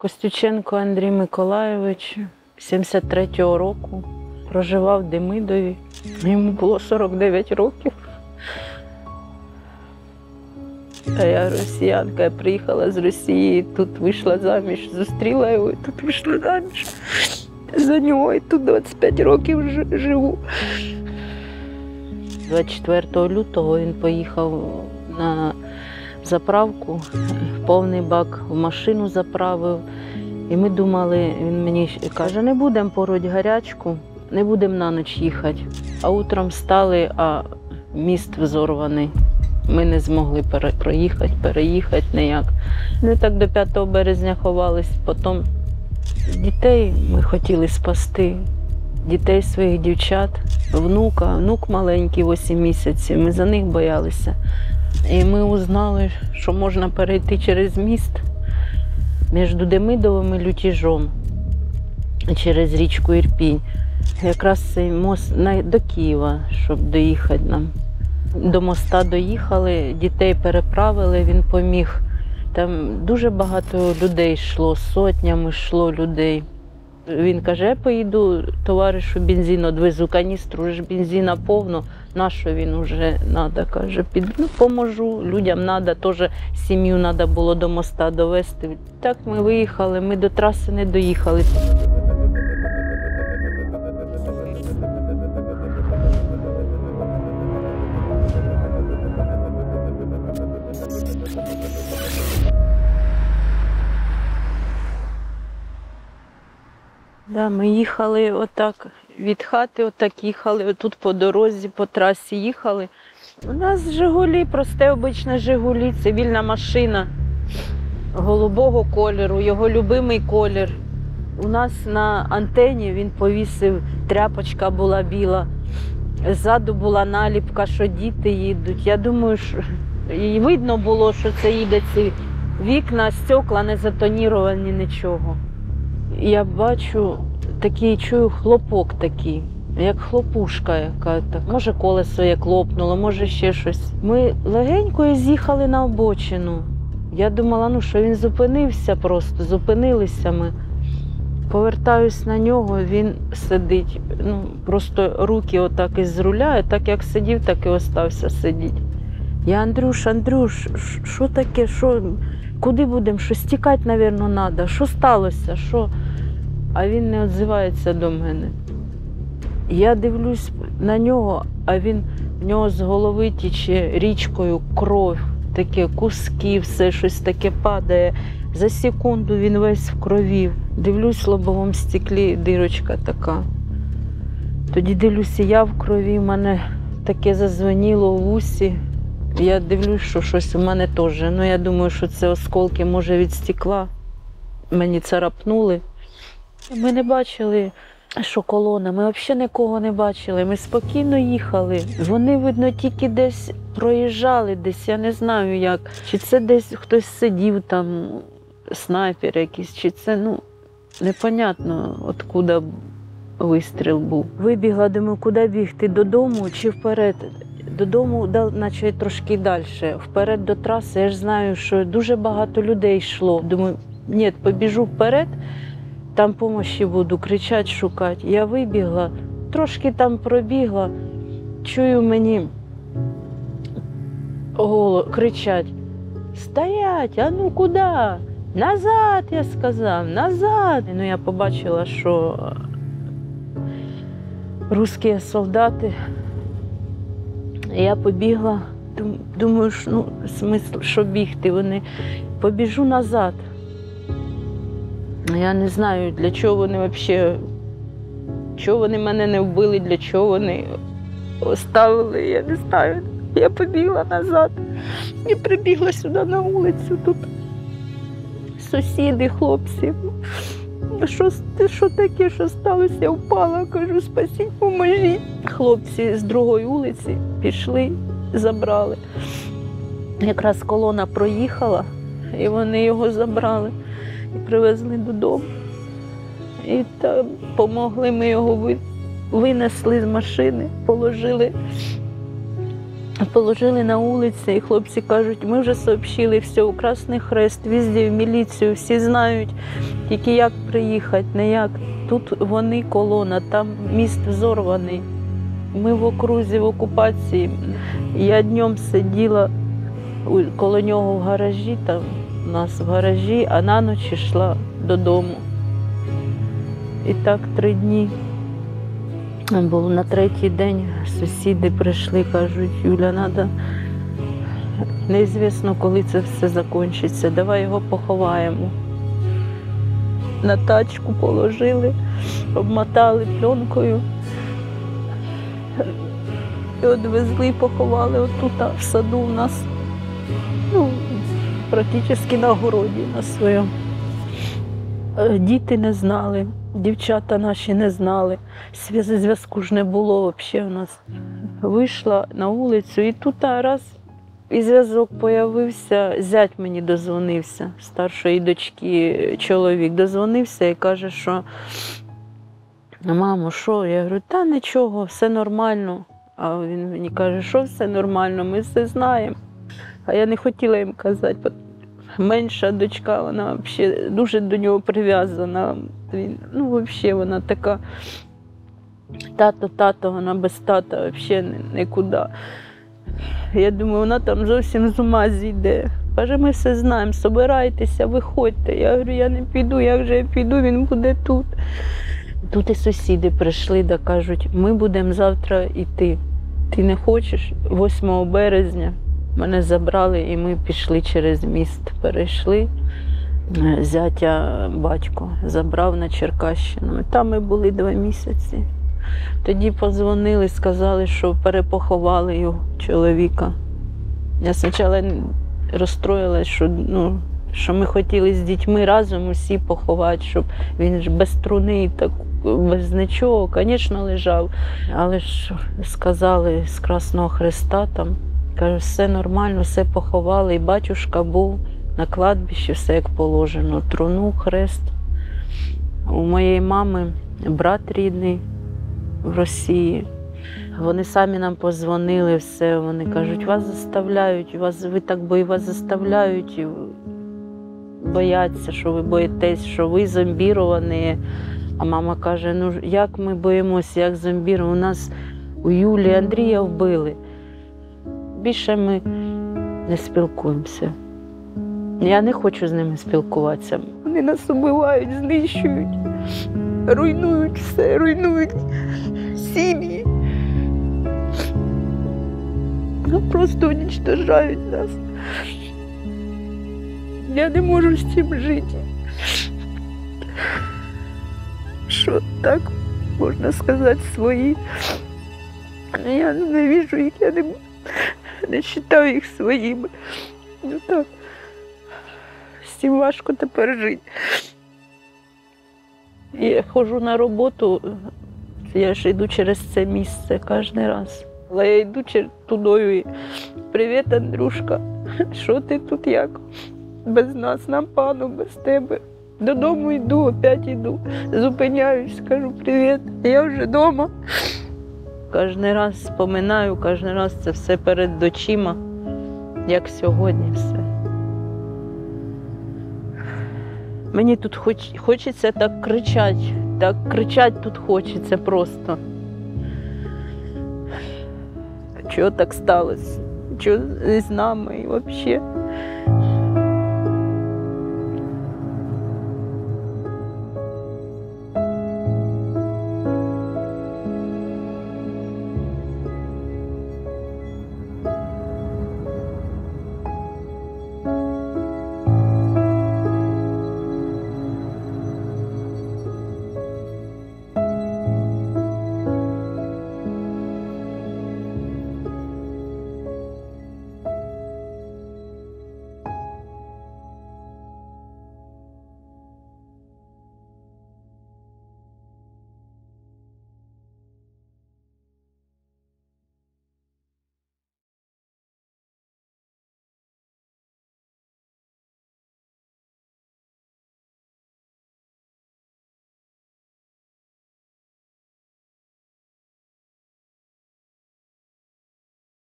Костюченко Андрій Миколайович, 73-го року, проживав в Демидові. Йому було 49 років. А я росіянка, я приїхала з Росії, тут вийшла заміж, зустріла його і тут вийшла заміж. За нього і тут 25 років живу. 24 лютого він поїхав на заправку, повний бак в машину заправив. І ми думали, він мені каже, не будемо пороть гарячку, не будемо на ніч їхати. А утром встали, а міст взорваний. Ми не змогли переїхати ніяк. Ми так до 5 березня ховались. Потім дітей ми хотіли спасти, дітей своїх дівчат, внук маленький, 8 місяців, ми за них боялися. І ми узнали, що можна перейти через міст між Демидовим і Лютіжом, через річку Ірпінь. Якраз цей мост до Києва, щоб доїхати нам. До моста доїхали, дітей переправили, він поміг. Там дуже багато людей йшло, сотнями йшло людей. Він каже, я поїду товаришу бензин відвезу, каністру, вже ж бензина повно, на що він вже треба, каже, поможу, людям треба, теж сім'ю треба було до моста довезти. Так ми виїхали, ми до траси не доїхали. Да, ми їхали отак від хати, отак їхали, отут по дорозі, по трасі їхали. У нас «Жигулі», просте обичне «Жигулі», цивільна машина голубого кольору, його любимий колір. У нас на антені він повісив, тряпочка була біла, ззаду була наліпка, що діти їдуть. Я думаю, що і видно було, що це їде ці вікна, стекла не затоніровані, нічого. Я бачу, чую хлопок такий, як хлопушка яка-то. Може колесо як лопнуло, може ще щось. Ми легенько з'їхали на обочину. Я думала, що він зупинився просто, зупинилися ми. Повертаюсь на нього, він сидить, просто руки отак із руля, так як сидів, так і остався сидіти. Я, Андрюш, що таке, куди будемо, щось тікати, мабуть, треба, що сталося, що? А він не відзивається до мене. Я дивлюсь на нього, а в нього з голови тече річкою кров, таке куски, все щось таке падає. За секунду він весь в крові. Дивлюсь, в лобовому стеклі дирочка така. Тоді дивлюся, я в крові, в мене таке зазвеніло в вусі. Я дивлюсь, що щось у мене теж. Я думаю, що це осколки, може, від стекла. Мені царапнули. Ми не бачили, що колона, ми взагалі нікого не бачили, ми спокійно їхали. Вони, видно, тільки десь проїжджали, десь, я не знаю як. Чи це десь хтось сидів там, снайпер якийсь, чи це, непонятно, откуда вистріл був. Вибігла, думаю, куди бігти, додому чи вперед? Додому, наче трошки далі, вперед до траси. Я ж знаю, що дуже багато людей йшло. Думаю, ні, побіжу вперед, там допомоги буду, кричати, шукати. Я вибігла, трошки там пробігла, чую мені кричать: «Стоять, а ну куди? Назад!» я сказав, «Назад!» Я побачила, що русські солдати. Я побігла, думаю, смисл, що бігти, побіжу назад. Я не знаю, для чого вони взагалі, чого вони мене не вбили, для чого вони оставили, я не знаю. Я побігла назад і прибігла сюди на вулицю, тут сусіди, хлопці. Що таке, що сталося? Я впала, кажу, спасіть, поможіть. Хлопці з другої вулиці пішли, забрали. Якраз колона проїхала, і вони його забрали і привезли додому. І там допомогли, ми його винесли з машини, положили Положили на вулиці, і хлопці кажуть, ми вже сообщили все, у Красний Хрест, везде, в міліцію, всі знають, тільки як приїхати, не як. Тут вони колона, там міст взорваний. Ми в окрузі, в окупації. Я днем сиділа коло нього в гаражі, там у нас в гаражі, а на ніч йшла додому. І так 3 дні. Було на 3-й день, сусіди прийшли, кажуть, Юля, треба, неізвісно, коли це все закінчиться, давай його поховаємо. На тачку положили, обмотали пленкою і відвезли, поховали отут, в саду у нас, ну, практично на городі на своєму. Діти не знали. Дівчата наші не знали, зв'язку ж не було взагалі у нас. Вийшла на вулицю і тут раз і зв'язок з'явився, зять мені дозвонився, старшої дочки чоловік дозвонився і каже, що мамо, що? Я говорю, та нічого, все нормально. А він мені каже, що все нормально, ми все знаємо. А я не хотіла їм казати. Менша дочка, вона взагалі дуже до нього прив'язана. Ну, взагалі, вона така тато, вона без тата взагалі нікуди. Я думаю, вона там зовсім з ума зійде. Каже, ми все знаємо, собирайтеся, виходьте. Я говорю, я не піду, як же я піду, він буде тут. Тут і сусіди прийшли, да кажуть, ми будемо завтра йти. Ти не хочеш? 8 березня. Мене забрали і ми пішли через міст, перейшли. Зятя батько забрав на Черкащину. Там ми були 2 місяці. Тоді подзвонили, сказали, що перепоховали його чоловіка. Я спочатку розстроїлась, що ми хотіли з дітьми разом усі поховати, щоб він ж без труни, так, без нічого, звісно, лежав. Але ж сказали з Красного Хреста там, кажу, все нормально, все поховали, і батюшка був на кладбищі, все як положено, труну, хрест. У моєї мами брат рідний в Росії. Вони самі нам подзвонили, все, вони кажуть, вас заставляють, ви так вас заставляють, і бояться, що ви боїтесь, що ви зомбіровані. А мама каже, ну як ми боїмося, як зомбіровані, у нас у Юлі Андрія вбили. Більше ми не спілкуємося. Я не хочу з ними спілкуватися. Вони нас убивають, знищують, руйнують все, руйнують сім'ї. Просто уничтожають нас. Я не можу з цим жити. Що так, можна сказати, свої. Я ненавижу їх, я не вважаю їх своїми. Ну так, з цим важко тепер жити. Я ходжу на роботу, я ж йду через це місце кожен раз. Але я йду тудою і привіт, Андрюшка, що ти тут як? Без нас, нам пану, без тебе. Додому йду, опять йду, зупиняюсь, кажу привіт, я вже вдома. Кожен раз споминаю, кожен раз це все перед очима, як сьогодні все. Мені тут хочеться так кричати тут хочеться просто. Чого так сталося? Чого з нами і взагалі?